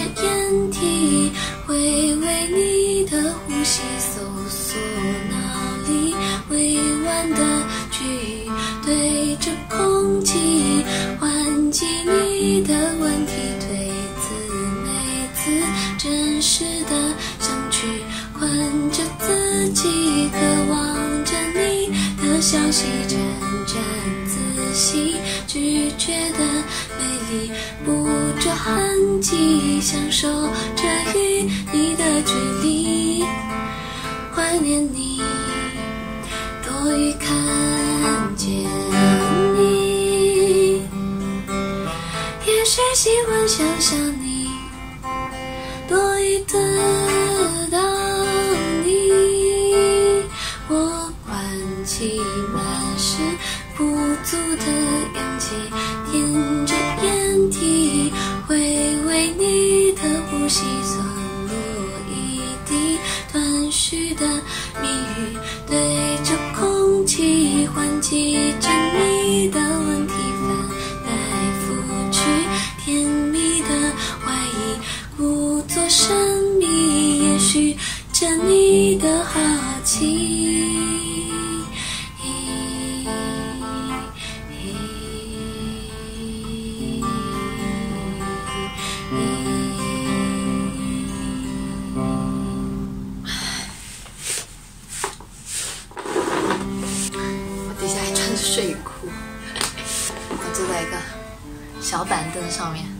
眼体，会为你的呼吸搜索脑里，委婉的句语对着空气，唤起你的问题，对字每次真实的想去困着自己，渴望着你的消息，沾沾自喜，拒绝的美丽捕捉痕迹，享受着与你的距离，怀念你多于看见你，也许喜欢想象你多于得到你，我唤起满是不足的氧气，踮着眼体，会为你的呼吸散落一滴断续的谜语，对着空气唤起着你的问题，翻来覆去，甜蜜的怀疑，故作神秘，也许着你的好奇。 我底下还穿着睡裤，我坐在一个小板凳上面，